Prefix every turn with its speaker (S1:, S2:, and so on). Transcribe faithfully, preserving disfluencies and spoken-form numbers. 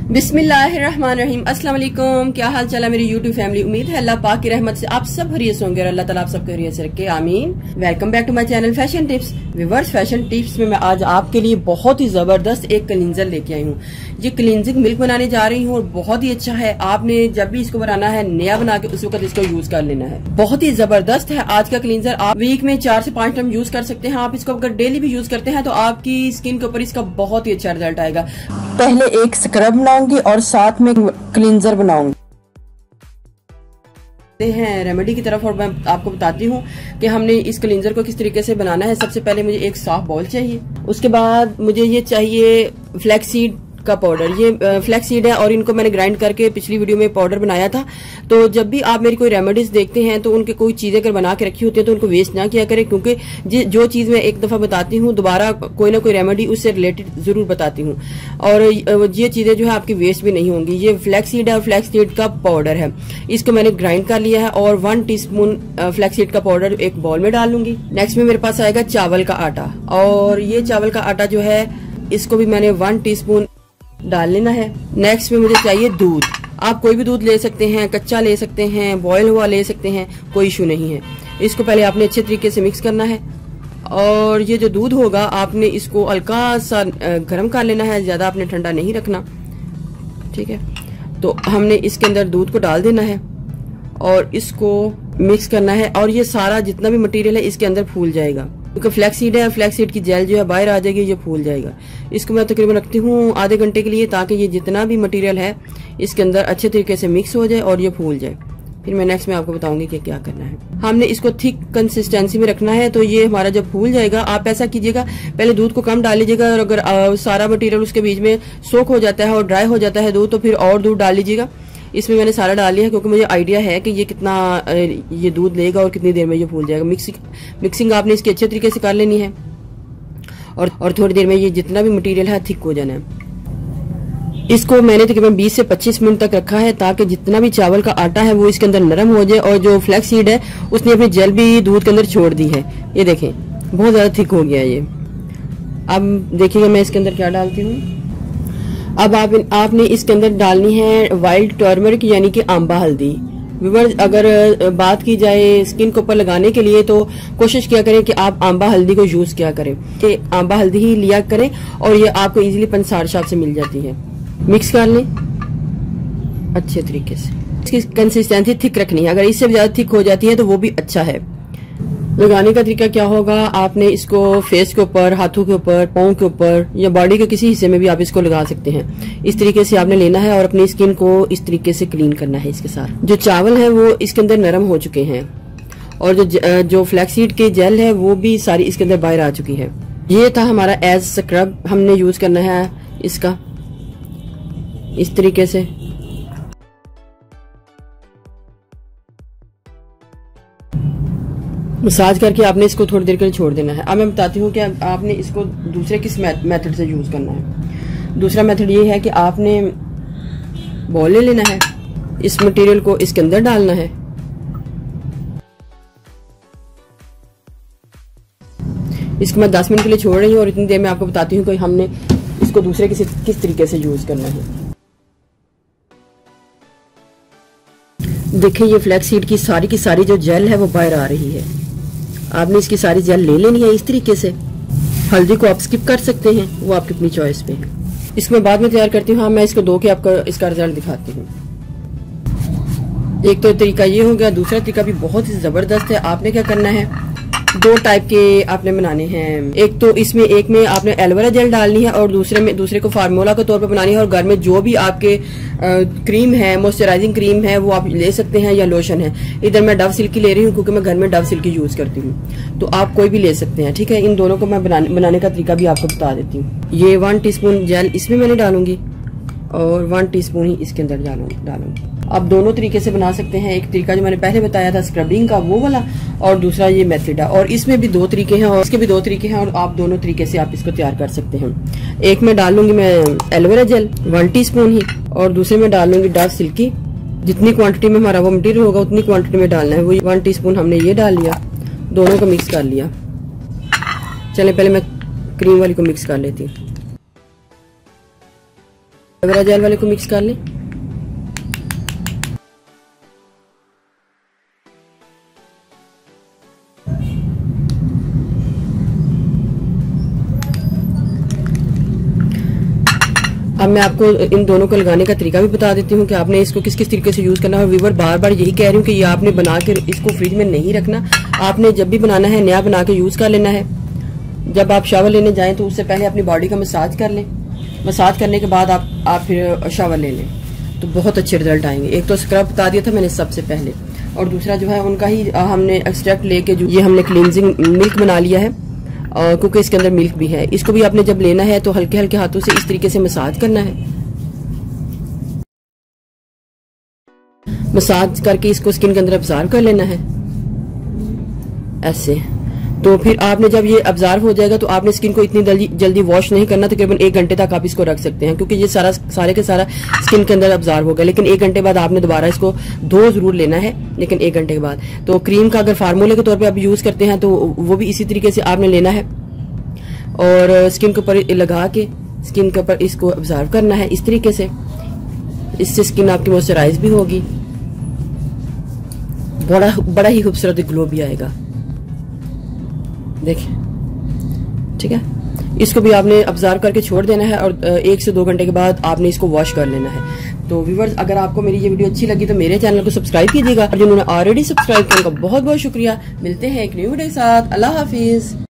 S1: बिस्मिल्लाहिर्रहमानिर्रहीम। अस्सलाम वालेकुम। क्या हाल चाल है मेरी यूट्यूब फैमिली। उम्मीद है अल्लाह पाक की रहमत से आप सब खैरियत होंगे और अल्लाह ताला आप सबको खैरियत से रखे, आमीन। Welcome back to my channel fashion tips. Viewers, fashion tips में मैं आज आपके लिए बहुत ही जबरदस्त एक क्लींजर लेके आई हूँ। ये क्लींजिंग मिल्क बनाने जा रही हूँ और बहुत ही अच्छा है। आपने जब भी इसको बनाना है, नया बना के उस वक्त इसको यूज कर लेना है। बहुत ही जबरदस्त है आज का क्लींजर। आप वीक में चार से पांच टाइम यूज कर सकते हैं। आप इसको अगर डेली भी यूज करते हैं तो आपकी स्किन के ऊपर इसका बहुत ही अच्छा रिजल्ट आएगा। पहले एक स्क्रब बनाऊंगी और साथ में क्लींजर बनाऊंगी हैं रेमेडी की तरफ। और मैं आपको बताती हूँ कि हमने इस क्लींजर को किस तरीके से बनाना है। सबसे पहले मुझे एक सॉफ्ट बाउल चाहिए। उसके बाद मुझे ये चाहिए फ्लैक्सीड का पाउडर। ये फ्लैक्सीड है और इनको मैंने ग्राइंड करके पिछली वीडियो में पाउडर बनाया था। तो जब भी आप मेरी कोई रेमेडीज देखते हैं तो उनके कोई चीजें अगर बना के रखी होती है तो उनको वेस्ट ना किया करें, क्योंकि जो चीज मैं एक दफा बताती हूँ दोबारा कोई ना कोई रेमेडी उससे रिलेटेड जरूर बताती हूँ। और ये चीजें जो है आपकी वेस्ट भी नहीं होंगी। ये फ्लैक्सीड है और फ्लैक्सीड का पाउडर है। इसको मैंने ग्राइंड कर लिया है और वन टी स्पून फ्लैक्सीड का पाउडर एक बाउल में डाल लूंगी। नेक्स्ट में मेरे पास आएगा चावल का आटा, और ये चावल का आटा जो है इसको भी मैंने वन टी स्पून डाल लेना है। नेक्स्ट में मुझे चाहिए दूध। आप कोई भी दूध ले सकते हैं, कच्चा ले सकते हैं, बॉयल हुआ ले सकते हैं, कोई इशू नहीं है। इसको पहले आपने अच्छे तरीके से मिक्स करना है। और ये जो दूध होगा आपने इसको हल्का सा गर्म कर लेना है, ज्यादा आपने ठंडा नहीं रखना, ठीक है। तो हमने इसके अंदर दूध को डाल देना है और इसको मिक्स करना है। और ये सारा जितना भी मटेरियल है इसके अंदर फूल जाएगा, क्योंकि फ्लैक्सीड है। फ्लैक्सीड की जेल जो है बाहर आ जाएगी, ये फूल जाएगा। इसको मैं तकरीबन रखती हूँ आधे घंटे के लिए, ताकि ये जितना भी मटेरियल है इसके अंदर अच्छे तरीके से मिक्स हो जाए और ये फूल जाए। फिर मैं नेक्स्ट में आपको बताऊंगी कि क्या करना है। हमने इसको थिक कंसिस्टेंसी में रखना है। तो ये हमारा जब फूल जाएगा, आप ऐसा कीजिएगा पहले दूध को कम डाल लीजिएगा, और अगर आ, सारा मटेरियल उसके बीच में सोख हो जाता है और ड्राई हो जाता है दूध, तो फिर और दूध डाल लीजिएगा। इसमें मैंने सारा डाल लिया है क्योंकि मुझे आइडिया है कि ये कितना ये दूध लेगा और कितनी देर में ये फूल जाएगा। मिक्सिंग मिक्सिंग आपने इसकी अच्छे तरीके से कर लेनी है और और थोड़ी देर में ये जितना भी मटेरियल है थिक हो जाना है। इसको मैंने तकरीबन बीस से पच्चीस मिनट तक रखा है, ताकि जितना भी चावल का आटा है वो इसके अंदर नरम हो जाए। और जो फ्लैक्सीड है उसने अपनी जेल भी दूध के अंदर छोड़ दी है। ये देखें बहुत ज्यादा थिक हो गया ये। अब देखिएगा मैं इसके अंदर क्या डालती हूँ। अब आप आपने इसके अंदर डालनी है वाइल्ड टर्मरिक, यानी कि आंबा हल्दी। व्यूअर्स, अगर बात की जाए स्किन के ऊपर लगाने के लिए तो कोशिश किया करें कि आप आंबा हल्दी को यूज किया करें, कि आंबा हल्दी ही लिया करें और ये आपको इजीली पंसार शॉप से मिल जाती है। मिक्स कर लें अच्छे तरीके से। इसकी कंसिस्टेंसी थिक रखनी है। अगर इससे ज्यादा थिक हो जाती है तो वो भी अच्छा है। लगाने का तरीका क्या होगा, आपने इसको फेस के ऊपर, हाथों के ऊपर, पाँव के ऊपर या बॉडी के किसी हिस्से में भी आप इसको लगा सकते हैं। इस तरीके से आपने लेना है और अपनी स्किन को इस तरीके से क्लीन करना है। इसके साथ जो चावल है वो इसके अंदर नरम हो चुके हैं और जो जो फ्लैक्सीड के जेल है वो भी सारी इसके अंदर बाहर आ चुकी है। ये था हमारा एज स्क्रब। हमने यूज करना है इसका इस तरीके से। मसाज करके आपने इसको थोड़ी देर के लिए छोड़ देना है। अब मैं बताती हूँ कि आपने इसको दूसरे किस मेथड से यूज करना है। दूसरा मेथड ये है कि आपने बॉल ले लेना है, इस मटेरियल को इसके अंदर डालना है। इसको मैं दस मिनट के लिए छोड़ रही हूँ और इतनी देर में आपको बताती हूँ कि हमने इसको दूसरे किस किस तरीके से यूज करना है। देखिए ये फ्लैक्सीड की सारी की सारी जो जेल है वो बाहर आ रही है। आपने इसकी सारी जेल ले लेनी है इस तरीके से। हल्दी को आप स्किप कर सकते हैं, वो आपकी अपनी चॉइस पे है। इसको मैं बाद में तैयार करती हूँ। हाँ, मैं इसको धो के आपको इसका रिजल्ट दिखाती हूँ। एक तो तरीका ये हो गया, दूसरा तरीका भी बहुत ही जबरदस्त है। आपने क्या करना है, दो टाइप के आपने बनाने हैं। एक तो इसमें एक में आपने एलोवेरा जेल डालनी है और दूसरे में दूसरे को फार्मूला के तौर पे बनानी है। और घर में जो भी आपके आ, क्रीम है, मॉइस्चराइजिंग क्रीम है, वो आप ले सकते हैं या लोशन है। इधर मैं डव सिल्क की ले रही हूँ क्योंकि मैं घर में डव सिल्क की यूज करती हूँ, तो आप कोई भी ले सकते हैं, ठीक है। इन दोनों को मैं बनाने, बनाने का तरीका भी आपको बता देती हूँ। ये वन टीस्पून जेल इसमें मैंने डालूंगी और वन टीस्पून ही इसके अंदर डालूंगी। आप दोनों तरीके से बना सकते हैं। एक तरीका जो मैंने पहले बताया था स्क्रबिंग का, वो वाला, और दूसरा ये मेथड है। और इसमें भी दो तरीके हैं और इसके भी दो तरीके हैं और आप दोनों तरीके से आप इसको तैयार कर सकते हैं। एक में डाल लूंगी मैं एलोवेरा जेल वन टीस्पून ही, और दूसरे में डाल लूंगी डव सिल्क की। जितनी क्वांटिटी में हमारा वो मटेरियल होगा उतनी क्वांटिटी में डालना है। वही वन टीस्पून हमने ये डाल लिया, दोनों को मिक्स कर लिया। चले पहले मैं क्रीम वाली को मिक्स कर लेती हूँ। एलोवेरा जेल वाले को मिक्स कर लें। अब मैं आपको इन दोनों को लगाने का तरीका भी बता देती हूँ कि आपने इसको किस किस तरीके से यूज करना है। व्यूअर बार बार यही कह रही हूँ कि ये आपने बना के इसको फ्रिज में नहीं रखना, आपने जब भी बनाना है नया बना के यूज कर लेना है। जब आप शावर लेने जाएं तो उससे पहले अपनी बॉडी का मसाज कर लें, मसाज करने के बाद आप आप फिर शावर ले लें तो बहुत अच्छे रिजल्ट आएंगे। एक तो स्क्रब बता दिया था मैंने सबसे पहले, और दूसरा जो है उनका ही हमने एक्सट्रैक्ट लेके जो ये हमने क्लींजिंग मिल्क बना लिया है, और क्योंकि इसके अंदर मिल्क भी है। इसको भी आपने जब लेना है तो हल्के हल्के हाथों से इस तरीके से मसाज करना है। मसाज करके इसको स्किन के अंदर अब्जॉर्ब कर लेना है ऐसे। तो फिर आपने जब ये अब्जॉर्ब हो जाएगा तो आपने स्किन को इतनी जल्दी जल्दी वॉश नहीं करना, तकरीबन एक घंटे तक आप इसको रख सकते हैं क्योंकि ये सारा सारे के सारा स्किन के अंदर अब्जॉर्ब होगा। लेकिन एक घंटे बाद आपने दोबारा इसको धो जरूर लेना है, लेकिन एक घंटे के बाद। तो क्रीम का अगर फार्मूले के तौर पे आप यूज करते हैं तो वो भी इसी तरीके से आपने लेना है और स्किन के ऊपर लगा के स्किन के ऊपर इसको अब्जॉर्ब करना है इस तरीके से। इससे स्किन आपकी मॉइस्चराइज भी होगी, बड़ा बड़ा ही खूबसूरत ग्लो भी आएगा। देखिए, ठीक है। इसको भी आपने ऑब्जर्व करके छोड़ देना है और एक से दो घंटे के बाद आपने इसको वॉश कर लेना है। तो व्यूअर्स, अगर आपको मेरी ये वीडियो अच्छी लगी तो मेरे चैनल को सब्सक्राइब कीजिएगा और जिन्होंने ऑलरेडी सब्सक्राइब किया उनका बहुत बहुत शुक्रिया। मिलते हैं एक न्यू वीडियो के साथ। अल्लाह हाफिज।